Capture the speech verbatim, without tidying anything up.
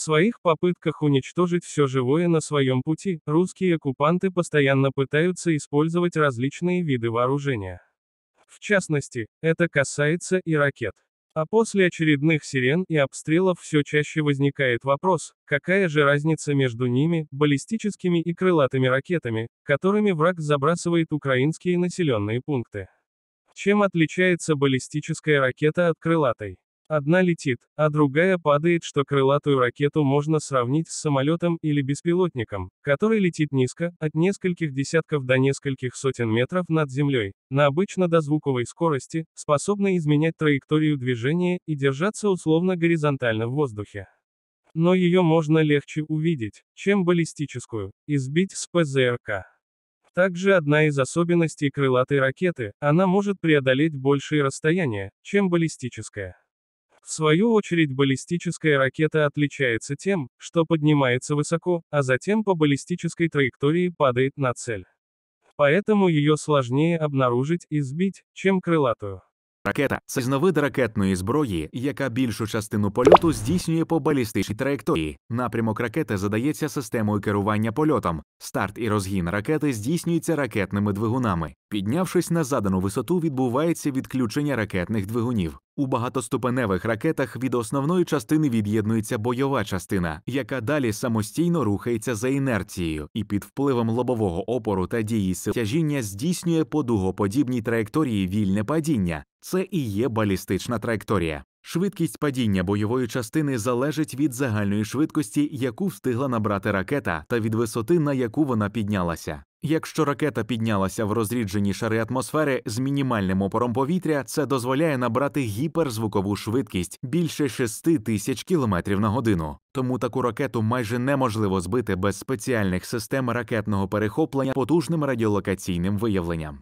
В своих попытках уничтожить все живое на своем пути, русские оккупанты постоянно пытаются использовать различные виды вооружения. В частности, это касается и ракет. А после очередных сирен и обстрелов все чаще возникает вопрос, какая же разница между ними, баллистическими и крылатыми ракетами, которыми враг забрасывает украинские населенные пункты. Чем отличается баллистическая ракета от крылатой? Одна летит, а другая падает, что крылатую ракету можно сравнить с самолетом или беспилотником, который летит низко, от нескольких десятков до нескольких сотен метров над землей, на обычно дозвуковой скорости, способной изменять траекторию движения и держаться условно горизонтально в воздухе. Но ее можно легче увидеть, чем баллистическую, и сбить с ПЗРК. Также одна из особенностей крылатой ракеты, она может преодолеть большие расстояния, чем баллистическая. В свою очередь баллистическая ракета отличается тем, что поднимается высоко, а затем по баллистической траектории падает на цель. Поэтому ее сложнее обнаружить и сбить, чем крилатую. Ракета – це різновид ракетної зброї, яка більшу частину польоту здійснює по балістичній траєкторії. Напрямок ракети задається системою керування польотом. Старт і розгін ракети здійснюються ракетними двигунами. Піднявшись на задану висоту, відбувається відключення ракетних двигунів. У багатоступеневих ракетах від основної частини від'єднується бойова частина, яка далі самостійно рухається за інерцією і під впливом лобового опору та дії сил тяжіння здійснює по дугоподібній траєкторії вільне падіння. Це і є балістична траєкторія. Швидкість падіння бойової частини залежить від загальної швидкості, яку встигла набрати ракета, та від висоти, на яку вона піднялася. Якщо ракета піднялася в розріджені шари атмосфери з мінімальним опором повітря, це дозволяє набрати гіперзвукову швидкість більше шести тисяч кілометрів на годину. Тому таку ракету майже неможливо збити без спеціальних систем ракетного перехоплення потужним радіолокаційним виявленням.